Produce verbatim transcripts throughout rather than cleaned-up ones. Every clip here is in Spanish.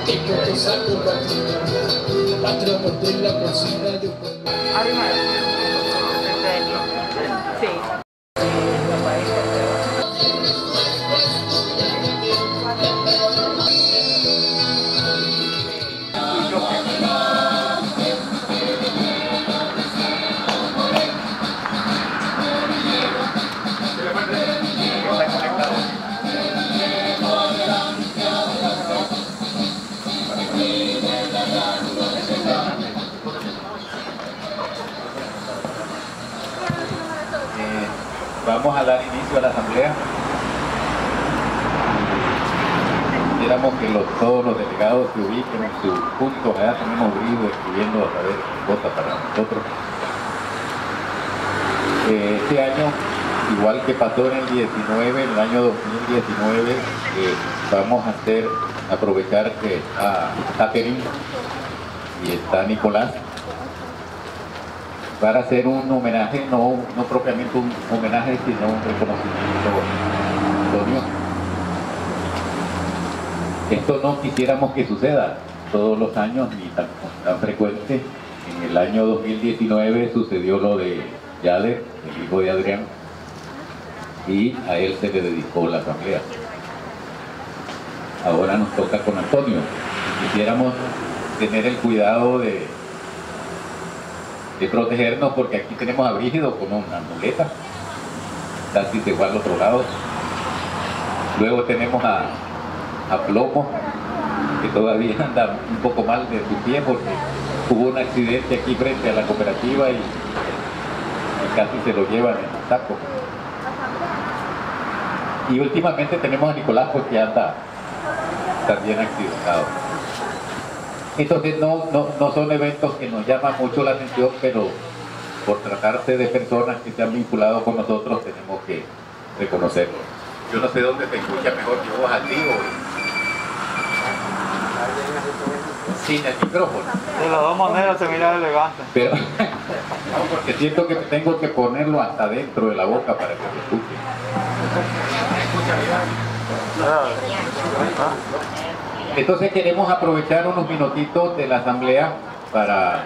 que todos salgo patrimonio, patronos de la cocina de un pueblo. Sí. Vamos a dar inicio a la asamblea. Quisiéramos que los, todos los delegados se ubiquen en su punto. Ya tenemos brillo escribiendo a saber cosas para nosotros. Eh, este año, igual que pasó en el diecinueve, en el año dos mil diecinueve, eh, vamos a hacer, aprovechar que está Catherine y está Nicolás, para hacer un homenaje, no, no propiamente un homenaje, sino un reconocimiento. Antonio, esto no quisiéramos que suceda todos los años ni tan, tan frecuente. En el año dos mil diecinueve sucedió lo de Yader, el hijo de Adrián, y a él se le dedicó la asamblea. Ahora nos toca con Antonio. Quisiéramos tener el cuidado de de protegernos, porque aquí tenemos a Brígido con una muleta, casi se fue al otro lado. Luego tenemos a, a Plomo, que todavía anda un poco mal de su pie porque hubo un accidente aquí frente a la cooperativa y, y casi se lo llevan en el saco. Y últimamente tenemos a Nicolás, pues, que anda también accidentado. Entonces no, no, no son eventos que nos llaman mucho la atención, pero por tratarse de personas que se han vinculado con nosotros tenemos que reconocerlo. Yo no sé dónde se escucha mejor, que vos al tío. Sin el micrófono. De las dos maneras se mira elegante. Pero, no, porque siento que tengo que ponerlo hasta dentro de la boca para que se escuche. Entonces queremos aprovechar unos minutitos de la asamblea para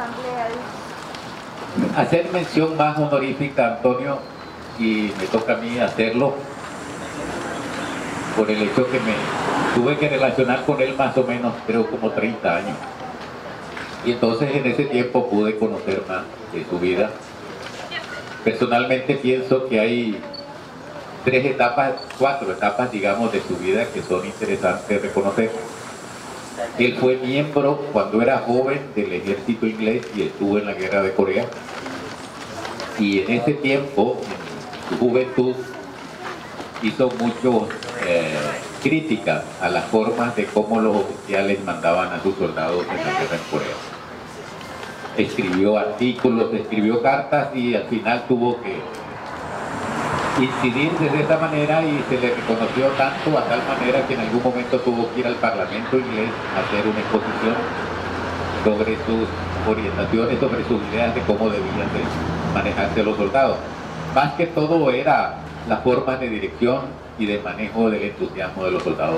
hacer mención más honorífica a Antonio, y me toca a mí hacerlo por el hecho que me tuve que relacionar con él más o menos, creo como treinta años, y entonces en ese tiempo pude conocer más de su vida. Personalmente pienso que hay tres etapas, cuatro etapas, digamos, de su vida que son interesantes reconocer. Él fue miembro cuando era joven del ejército inglés y estuvo en la guerra de Corea, y en ese tiempo, en su juventud, hizo mucho eh, crítica a las formas de cómo los oficiales mandaban a sus soldados en la guerra en Corea. Escribió artículos, escribió cartas, y al final tuvo que incidir de esa manera, y se le reconoció tanto, a tal manera que en algún momento tuvo que ir al Parlamento inglés a hacer una exposición sobre sus orientaciones, sobre sus ideas de cómo debían de manejarse los soldados. Más que todo era la forma de dirección y de manejo del entusiasmo de los soldados.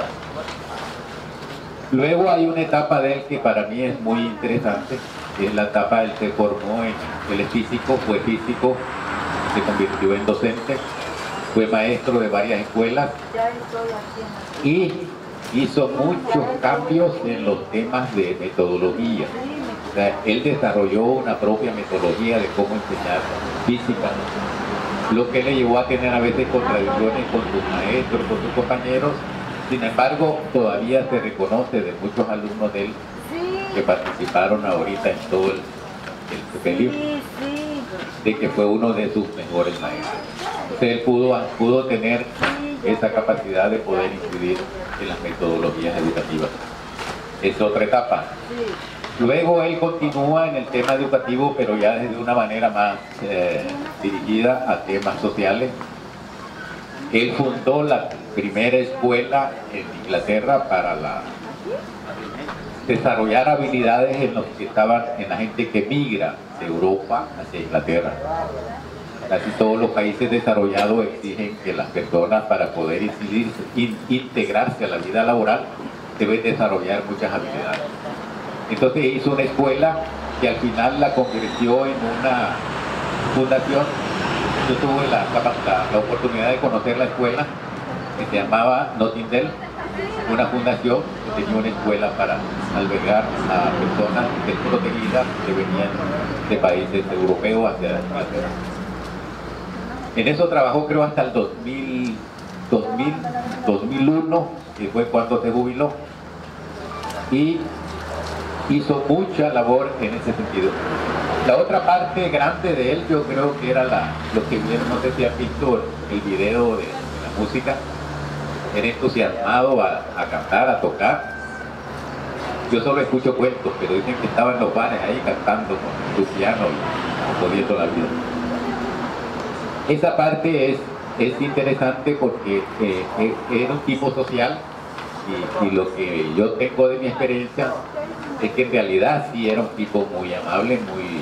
Luego hay una etapa de él que para mí es muy interesante, que es la etapa, él se formó en, él es físico, fue físico, se convirtió en docente, fue maestro de varias escuelas y hizo muchos cambios en los temas de metodología. O sea, él desarrolló una propia metodología de cómo enseñar física, lo que le llevó a tener a veces contradicciones con sus maestros, con sus compañeros. Sin embargo, todavía se reconoce de muchos alumnos de él que participaron ahorita en todo el, el periodo, de que fue uno de sus mejores maestros. Entonces él pudo, pudo tener esa capacidad de poder incidir en las metodologías educativas. Es otra etapa. Luego él continúa en el tema educativo, pero ya desde una manera más eh, dirigida a temas sociales. Él fundó la primera escuela en Inglaterra para la, desarrollar habilidades en los que estaban, en la gente que migra de Europa hacia Inglaterra. Casi todos los países desarrollados exigen que las personas, para poder incidir, in, integrarse a la vida laboral, debes desarrollar muchas habilidades. Entonces hizo una escuela que al final la convirtió en una fundación. Yo tuve la, la, la oportunidad de conocer la escuela que se llamaba Notting Hill, una fundación que tenía una escuela para albergar a personas desprotegidas que venían de países europeos hacia Inglaterra. En eso trabajó creo hasta el dos mil, dos mil, dos mil uno, que fue cuando se jubiló, y hizo mucha labor en ese sentido. La otra parte grande de él, yo creo que era la, lo que vieron, no sé si han visto el video de, de la música. Era entusiasmado a, a cantar, a tocar. Yo solo escucho cuentos, pero dicen que estaba en los bares ahí cantando con su piano y jodiendo la vida. Esa parte es, es interesante porque eh, eh, era un tipo social y, y lo que yo tengo de mi experiencia es que en realidad sí era un tipo muy amable, muy,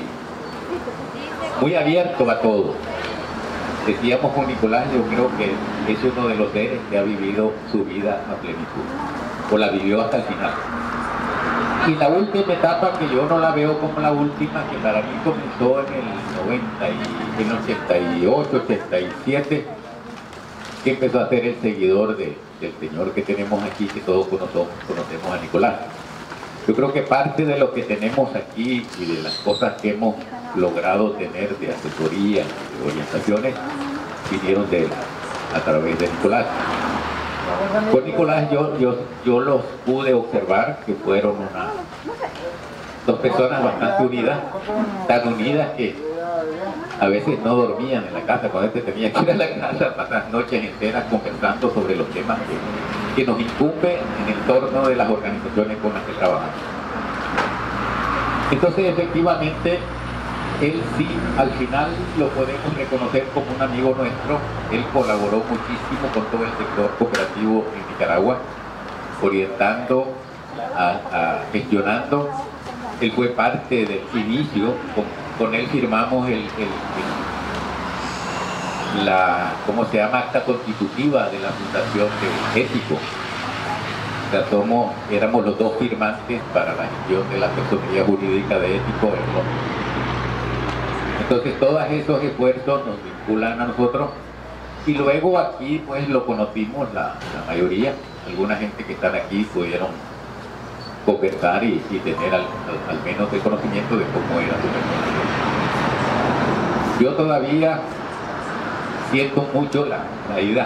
muy abierto a todo. Decíamos con Nicolás, yo creo que es uno de los seres que ha vivido su vida a plenitud, o la vivió hasta el final. Y la última etapa, que yo no la veo como la última, que para mí comenzó en el noventa y, en el ochenta y ocho, ochenta y siete, que empezó a ser el seguidor de, del señor que tenemos aquí, que todos conocemos, conocemos a Nicolás. Yo creo que parte de lo que tenemos aquí y de las cosas que hemos logrado tener de asesoría, de orientaciones, vinieron de él, a través de Nicolás. Con Nicolás yo, yo, yo los pude observar que fueron una, dos personas bastante unidas, tan unidas que a veces no dormían en la casa, cuando este tenía que ir a la casa, pasar noches enteras conversando sobre los temas que, que nos incumben en el torno de las organizaciones con las que trabajamos. Entonces, efectivamente, él sí, al final lo podemos reconocer como un amigo nuestro. Él colaboró muchísimo con todo el sector cooperativo en Nicaragua, orientando, a, a, gestionando. Él fue parte del inicio, con, con él firmamos el, el, el, la, ¿cómo se llama?, acta constitutiva de la Fundación de Ético. O sea, somos, éramos los dos firmantes para la gestión de la personería jurídica de Ético en Londres. Entonces todos esos esfuerzos nos vinculan a nosotros, y luego aquí pues lo conocimos la, la mayoría. Alguna gente que están aquí pudieron conversar y, y tener al, al, al menos el conocimiento de cómo era su persona. Yo todavía siento mucho la, la ida,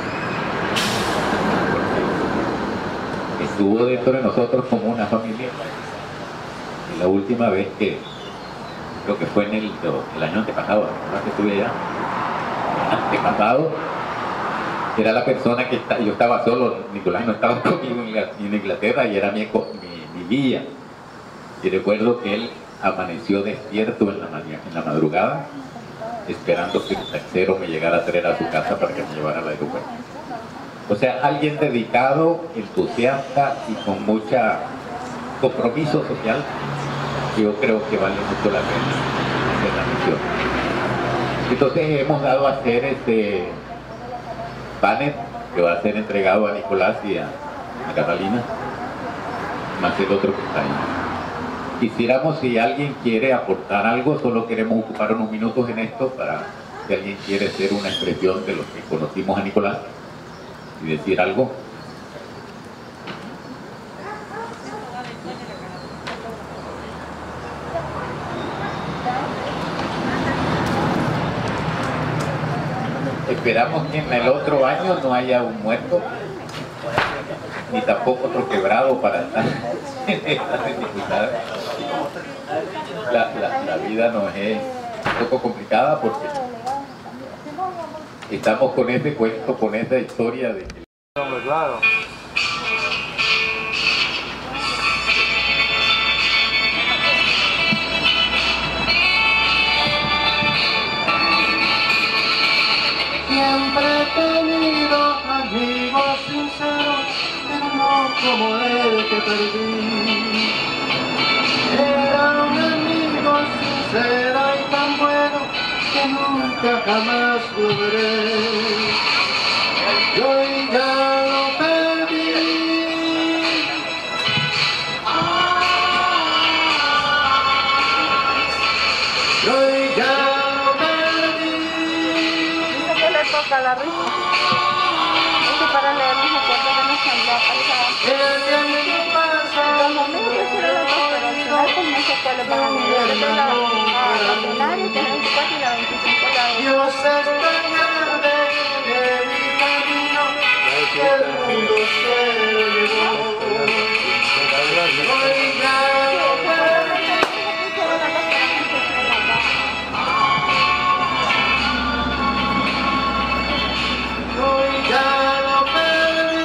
porque estuvo dentro de nosotros como una familia. Y la última vez que creo que fue en el, el año antepasado, ¿no?, que estuve allá, antepasado, era la persona que está, yo estaba solo, Nicolás no estaba conmigo en Inglaterra y era mi, mi, mi guía. Y recuerdo que él amaneció despierto en la, en la madrugada, esperando que el taxero me llegara a traer a su casa para que me llevara al aeropuerto. O sea, alguien dedicado, entusiasta y con mucha compromiso social. Yo creo que vale mucho la pena hacer la misión. Entonces hemos dado a hacer este panel que va a ser entregado a Nicolás y a, a Catalina, más el otro que está ahí. Quisiéramos, si alguien quiere aportar algo, solo queremos ocupar unos minutos en esto para si alguien quiere hacer una expresión de los que conocimos a Nicolás y decir algo. Esperamos que en el otro año no haya un muerto, ni tampoco otro quebrado para estar en estas dificultades. La, la, la vida nos es un poco complicada porque estamos con ese cuento, con esa historia de que... Hombre, claro. Siempre he tenido amigos sinceros, pero no como el que perdí. Era un amigo sincero y tan bueno que nunca jamás lo veré. Y hoy ya lo perdí. lo pagan bien. Yo tengo la ordinaria, que es veinticuatro y la veinticinco la hago. Dios es tan grande que mi camino, que el mundo se lo llevó. Hoy ya lo perdí. Hoy ya lo perdí.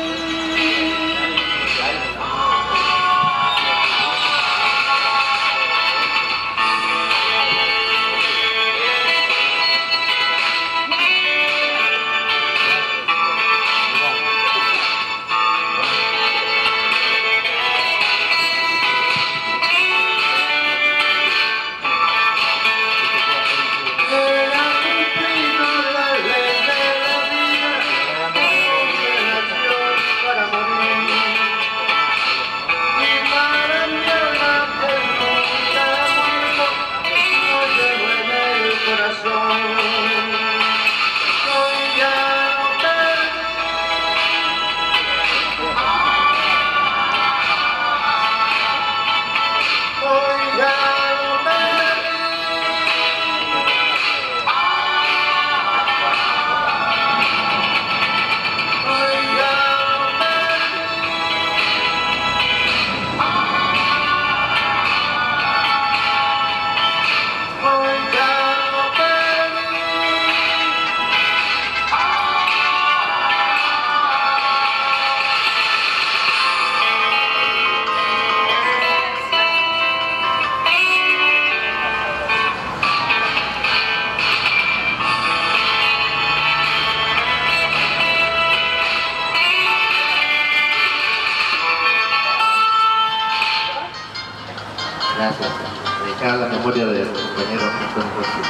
Gracias. Dedicada a la memoria del compañero Antonio Hosking.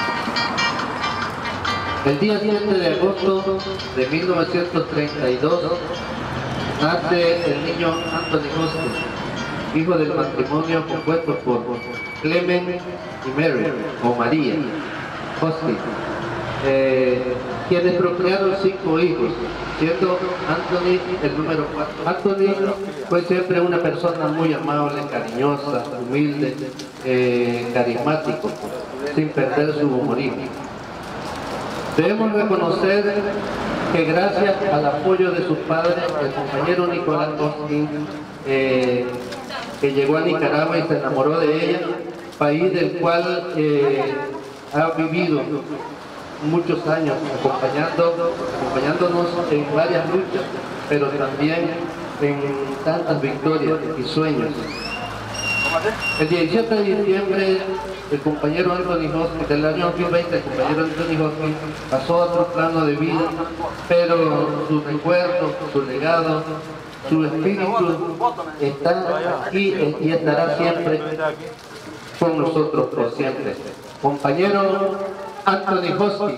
El día siete de agosto de mil novecientos treinta y dos nace el niño Anthony Hosking, hijo del matrimonio compuesto por Clement y Mary, o María Hosking, eh, quienes procrearon cinco hijos, siendo Anthony el número cuatro. Anthony fue siempre una persona muy amable, cariñosa, humilde, eh, carismático, sin perder su humorismo. Debemos reconocer que gracias al apoyo de sus padres, el compañero Nicolás Hosking, eh, que llegó a Nicaragua y se enamoró de ella, país del cual eh, ha vivido muchos años acompañando, acompañándonos en varias luchas, pero también en tantas victorias y sueños. El diecisiete de diciembre, el compañero Anthony Hosking, del año dos mil veinte, el compañero Anthony Hosking pasó a otro plano de vida, pero su recuerdo, su legado, su espíritu está aquí y estará siempre con nosotros por siempre. Compañero Anthony Hosking.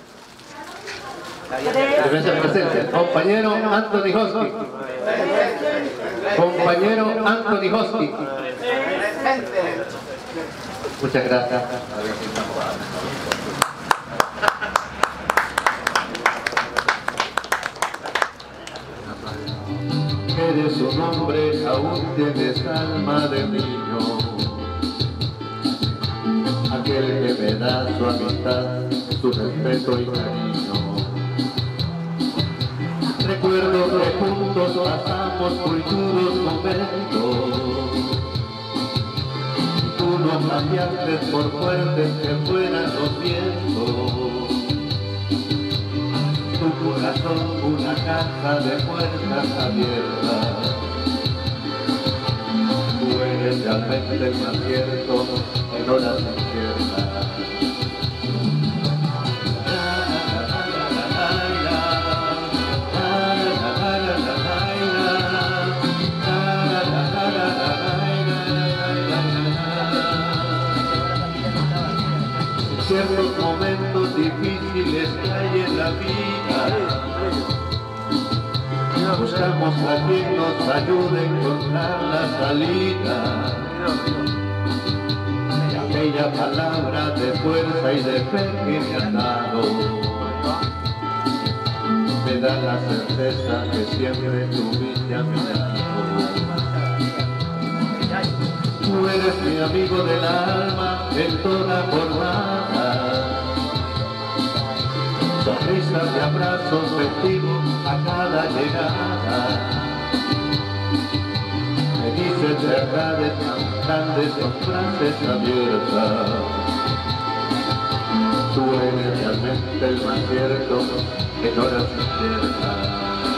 Presencia. Compañero Anthony Hosking. Compañero Anthony Hosking. Muchas gracias. Eres un hombre, aún tienes alma de niño, aquel que me da su amistad, su respeto y cariño. Recuerdo que juntos pasamos muy duros momentos, tú nos cambiaste por fuertes que fueran los vientos. Tu corazón, una casa de puertas abiertas. Tú eres realmente el más cierto en horas inciertas. Ciertos momentos difíciles que hay en la vida, buscamos a quien nos ayude a encontrar la salida. Y aquella palabra de fuerza y de fe que me has dado me da la certeza que siempre estuviste a mi lado. Tú eres mi amigo del alma en toda jornada. Sonrisas y abrazos festivos a cada llegada. Me dices verdades tan grandes con frases abiertas. Tú eres realmente el más cierto en horas inciertas.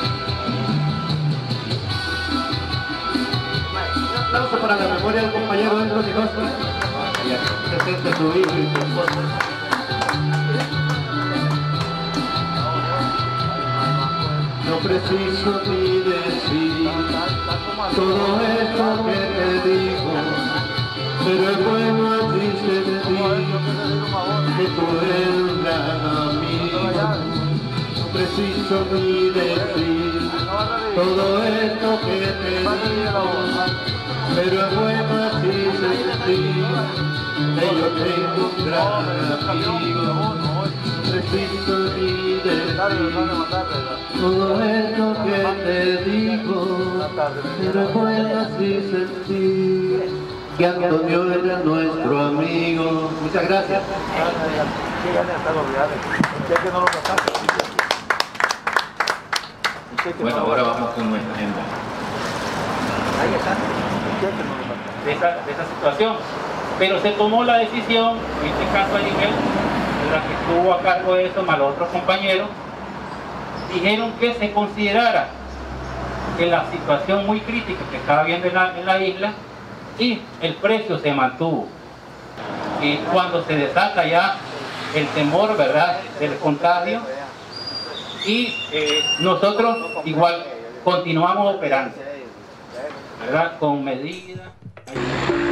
Un aplauso para la memoria del compañero Andrés Nicosta y aquí presente su hijo y su esposa. No preciso ni decir todo esto que te digo, pero es bueno así sentir que tú eres un gran amigo. No preciso ni decir todo esto que te digo, pero es bueno así sentir que yo tengo un gran amigo. No preciso ni decir todo esto que te digo, pero es bueno así sentir que Antonio era nuestro amigo. Muchas gracias. Bueno, ahora vamos con nuestra agenda. De esa, de esa situación, pero se tomó la decisión, en este caso a nivel, la que estuvo a cargo de eso, más los otros compañeros, dijeron que se considerara que la situación muy crítica que estaba viendo en la, en la isla y el precio se mantuvo. Y cuando se desata ya el temor, ¿verdad?, del contagio, y eh, nosotros igual continuamos operando, ¿verdad?, con medidas.